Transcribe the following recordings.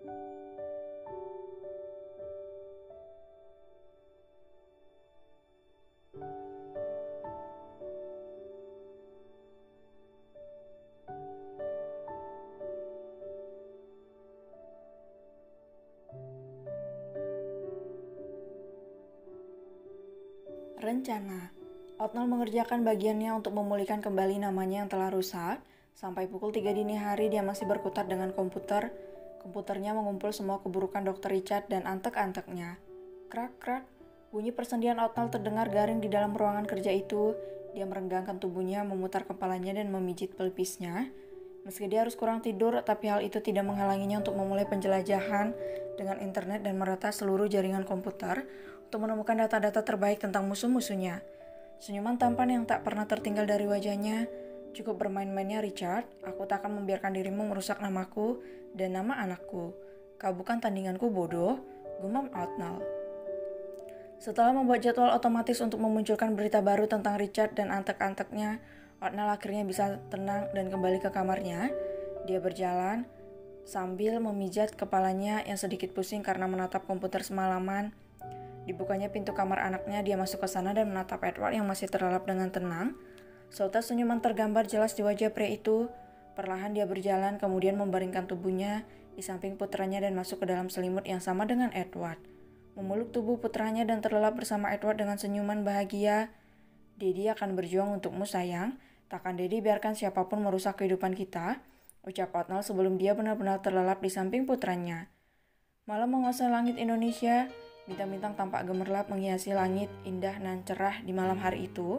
Rencana. Otnel mengerjakan bagiannya untuk memulihkan kembali namanya yang telah rusak. Sampai pukul 3 dini hari dia masih berkutat dengan komputer. Komputernya mengumpul semua keburukan Dr. Richard dan antek-anteknya. Krak-krak, bunyi persendian Otnel terdengar garing di dalam ruangan kerja itu. Dia merenggangkan tubuhnya, memutar kepalanya dan memijit pelipisnya. Meski dia harus kurang tidur, tapi hal itu tidak menghalanginya untuk memulai penjelajahan dengan internet dan merata seluruh jaringan komputer untuk menemukan data-data terbaik tentang musuh-musuhnya. Senyuman tampan yang tak pernah tertinggal dari wajahnya. Cukup bermain-mainnya Richard, aku tak akan membiarkan dirimu merusak namaku dan nama anakku. Kau bukan tandinganku bodoh, gumam Otnel. Setelah membuat jadwal otomatis untuk memunculkan berita baru tentang Richard dan antek-anteknya, Otnel akhirnya bisa tenang dan kembali ke kamarnya. Dia berjalan sambil memijat kepalanya yang sedikit pusing karena menatap komputer semalaman. Dibukanya pintu kamar anaknya, dia masuk ke sana dan menatap Edward yang masih terlelap dengan tenang. Serta senyuman tergambar jelas di wajah pria itu. Perlahan dia berjalan, kemudian membaringkan tubuhnya di samping putranya dan masuk ke dalam selimut yang sama dengan Edward. Memeluk tubuh putranya dan terlelap bersama Edward dengan senyuman bahagia. Daddy akan berjuang untukmu sayang. Takkan Daddy biarkan siapapun merusak kehidupan kita, ucap Otnel sebelum dia benar-benar terlelap di samping putranya. Malam menguasai langit Indonesia. Bintang-bintang tampak gemerlap menghiasi langit indah dan cerah di malam hari itu.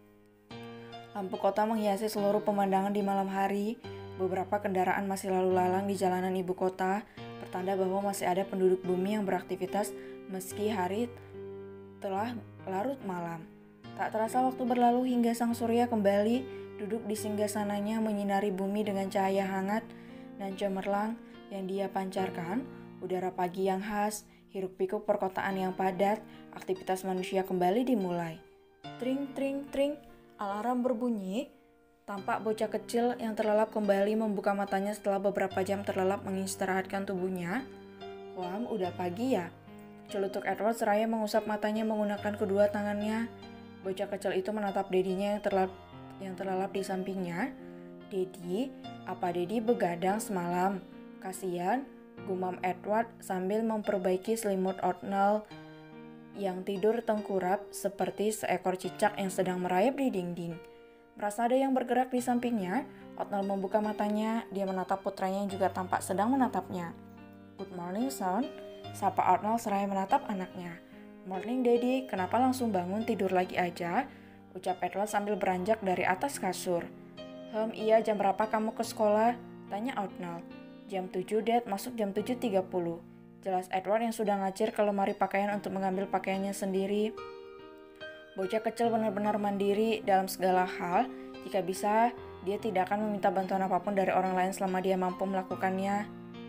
Lampu kota menghiasi seluruh pemandangan di malam hari. Beberapa kendaraan masih lalu lalang di jalanan ibu kota, pertanda bahwa masih ada penduduk bumi yang beraktivitas meski hari telah larut malam. Tak terasa waktu berlalu hingga sang surya kembali duduk di singgasananya menyinari bumi dengan cahaya hangat dan cemerlang yang dia pancarkan. Udara pagi yang khas, hiruk-pikuk perkotaan yang padat, aktivitas manusia kembali dimulai. Tring, tring, tring, alarm berbunyi. Tampak bocah kecil yang terlelap kembali membuka matanya setelah beberapa jam terlelap mengistirahatkan tubuhnya. Wah, udah pagi ya? Celutuk Edward seraya mengusap matanya menggunakan kedua tangannya. Bocah kecil itu menatap dedinya yang terlelap di sampingnya. Dedi, apa Dedi begadang semalam? Kasihan, gumam Edward sambil memperbaiki selimut Otnel yang tidur tengkurap seperti seekor cicak yang sedang merayap di dinding. Merasa ada yang bergerak di sampingnya, Otnel membuka matanya. Dia menatap putranya yang juga tampak sedang menatapnya. Good morning, son, sapa Otnel seraya menatap anaknya. Morning, Daddy, kenapa langsung bangun tidur lagi aja? Ucap Edward sambil beranjak dari atas kasur. Iya, jam berapa kamu ke sekolah? Tanya Otnel. Jam 7, Dad, masuk jam 7.30. Jelas Edward yang sudah ngacir ke lemari pakaian untuk mengambil pakaiannya sendiri. Bocah kecil benar-benar mandiri dalam segala hal. Jika bisa, dia tidak akan meminta bantuan apapun dari orang lain selama dia mampu melakukannya.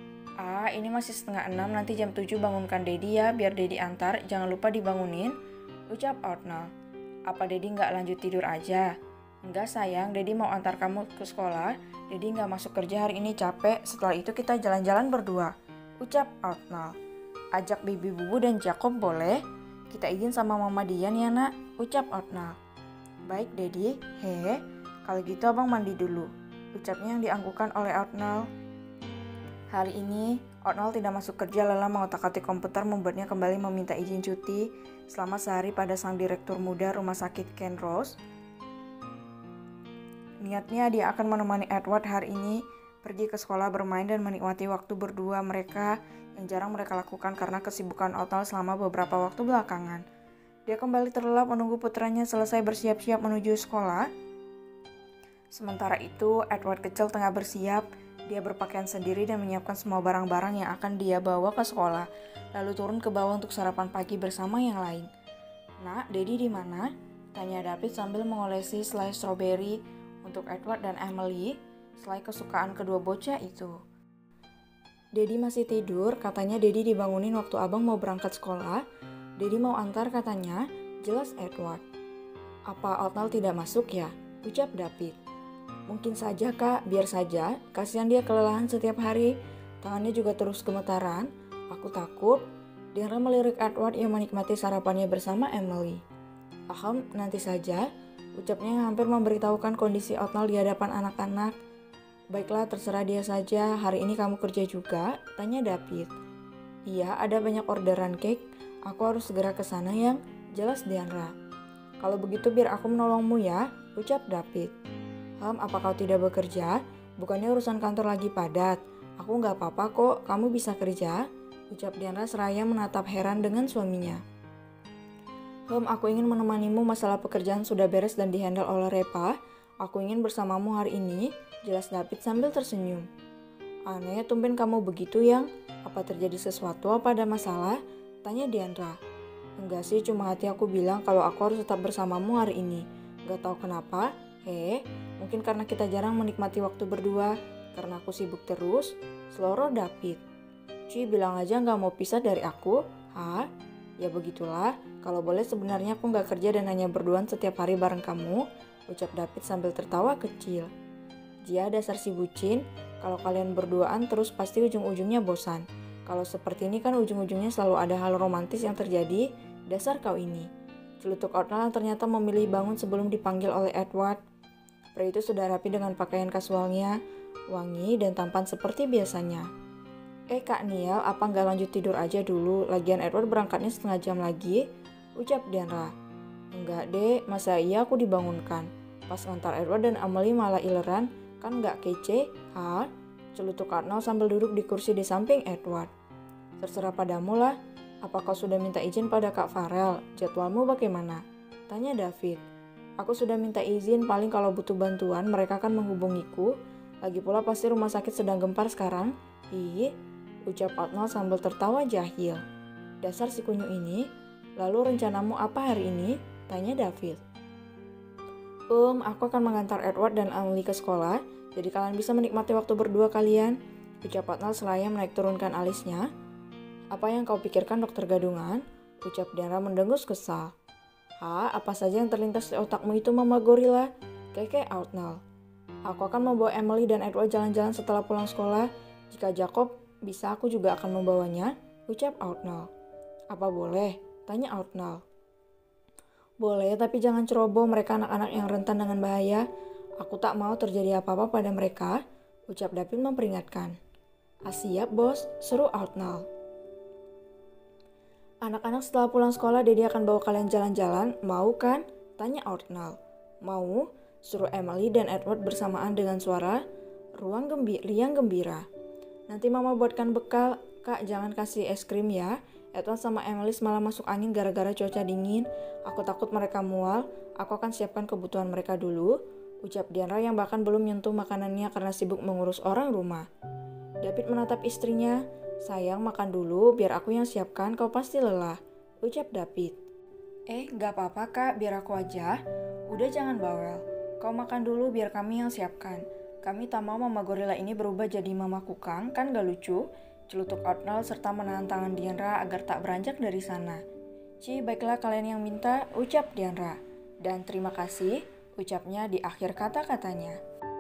Ini masih 5:30, nanti jam 7 bangunkan Daddy ya, biar Daddy antar, jangan lupa dibangunin, ucap Otnel. Apa Daddy nggak lanjut tidur aja? Enggak sayang, Daddy mau antar kamu ke sekolah. Daddy nggak masuk kerja hari ini, capek, setelah itu kita jalan-jalan berdua, ucap Otnel. Ajak Bibi Bubu dan Jacob boleh? Kita izin sama Mama Dian ya nak, ucap Otnel. Baik Daddy, kalau gitu abang mandi dulu, ucapnya yang dianggukan oleh Otnel. Hari ini, Otnel tidak masuk kerja, lelah mengotak-atik komputer membuatnya kembali meminta izin cuti selama sehari pada sang direktur muda rumah sakit Ken Rose. Niatnya dia akan menemani Edward hari ini pergi ke sekolah bermain dan menikmati waktu berdua mereka yang jarang mereka lakukan karena kesibukan Otnel selama beberapa waktu belakangan. Dia kembali terlelap menunggu putranya selesai bersiap-siap menuju sekolah. Sementara itu, Edward kecil tengah bersiap. Dia berpakaian sendiri dan menyiapkan semua barang-barang yang akan dia bawa ke sekolah, lalu turun ke bawah untuk sarapan pagi bersama yang lain. Nak, Daddy di mana? Tanya David sambil mengolesi selai stroberi untuk Edward dan Emily, selai kesukaan kedua bocah itu. Daddy masih tidur, katanya Daddy dibangunin waktu abang mau berangkat sekolah. Daddy mau antar katanya, jelas Edward. Apa Otnel tidak masuk ya? Ucap David. Mungkin saja kak, biar saja, kasihan dia kelelahan setiap hari. Tangannya juga terus gemetaran. Aku takut. Diandra melirik Edward yang menikmati sarapannya bersama Emily. Nanti saja, ucapnya yang hampir memberitahukan kondisi Otnal di hadapan anak-anak. Baiklah, terserah dia saja. Hari ini kamu kerja juga? Tanya David. Iya, ada banyak orderan cake. Aku harus segera ke sana yang jelas Diandra. Kalau begitu biar aku menolongmu ya, ucap David. Apa kau tidak bekerja? Bukannya urusan kantor lagi padat. Aku nggak apa-apa kok, kamu bisa kerja, ucap Diandra seraya menatap heran dengan suaminya. Aku ingin menemanimu, masalah pekerjaan sudah beres dan dihandle oleh Repa. Aku ingin bersamamu hari ini, jelas David sambil tersenyum. Aneh, tumben kamu begitu yang. Apa terjadi sesuatu, apa ada masalah? Tanya Diandra. Enggak sih, cuma hati aku bilang kalau aku harus tetap bersamamu hari ini. Gak tahu kenapa, mungkin karena kita jarang menikmati waktu berdua. Karena aku sibuk terus, seloroh David. Cuy bilang aja gak mau pisah dari aku. Ya begitulah, kalau boleh sebenarnya aku gak kerja dan hanya berduaan setiap hari bareng kamu, ucap David sambil tertawa kecil. Jia, dasar si bucin, kalau kalian berduaan terus pasti ujung-ujungnya bosan. Kalau seperti ini kan ujung-ujungnya selalu ada hal romantis yang terjadi, dasar kau ini. Celutuk Otnal ternyata memilih bangun sebelum dipanggil oleh Edward. Pria itu sudah rapi dengan pakaian kasualnya, wangi dan tampan seperti biasanya. Kak Niel, apa nggak lanjut tidur aja dulu? Lagian Edward berangkatnya setengah jam lagi, ucap Diandra. Enggak deh, masa iya aku dibangunkan? Pas ngantar Edward dan Amelie malah ileran, kan nggak kece? Celutuk Arnold sambil duduk di kursi di samping Edward. Terserah padamu lah, apa kau sudah minta izin pada Kak Farel? Jadwalmu bagaimana? Tanya David. Aku sudah minta izin, paling kalau butuh bantuan mereka akan menghubungiku. Lagi pula pasti rumah sakit sedang gempar sekarang. Ucap Arnold sambil tertawa jahil. Dasar si kunyuk ini. Lalu rencanamu apa hari ini? Tanya David. Aku akan mengantar Edward dan Amelie ke sekolah, jadi kalian bisa menikmati waktu berdua kalian, ucap Arnold selaya menaik turunkan alisnya. Apa yang kau pikirkan, dokter gadungan? Ucap Diandra mendengus kesal. Apa saja yang terlintas di otakmu itu, Mama Gorilla? Keke Arnold. Aku akan membawa Emily dan Edward jalan-jalan setelah pulang sekolah. Jika Jacob bisa, aku juga akan membawanya, ucap Arnold. Apa boleh? Tanya Arnold. Boleh, tapi jangan ceroboh, mereka anak-anak yang rentan dengan bahaya. Aku tak mau terjadi apa-apa pada mereka, ucap David memperingatkan. Siap bos, seru Arnold. Anak-anak setelah pulang sekolah, Dedi akan bawa kalian jalan-jalan, mau kan? Tanya Arnold. Mau, suruh Emily dan Edward bersamaan dengan suara riang gembira. Nanti mama buatkan bekal, Kak jangan kasih es krim ya. Edward sama Emily malah masuk angin gara-gara cuaca dingin. Aku takut mereka mual, aku akan siapkan kebutuhan mereka dulu, ucap Diandra yang bahkan belum nyentuh makanannya karena sibuk mengurus orang rumah. David menatap istrinya. Sayang, makan dulu, biar aku yang siapkan, kau pasti lelah, ucap David. Gak apa-apa kak, biar aku aja. Udah jangan bawel, kau makan dulu biar kami yang siapkan. Kami tak mau Mama Gorilla ini berubah jadi Mama Kukang, kan gak lucu? Celutuk Arnold serta menahan tangan Diandra agar tak beranjak dari sana. Baiklah kalian yang minta, ucap Diandra. Dan terima kasih, ucapnya di akhir kata-katanya.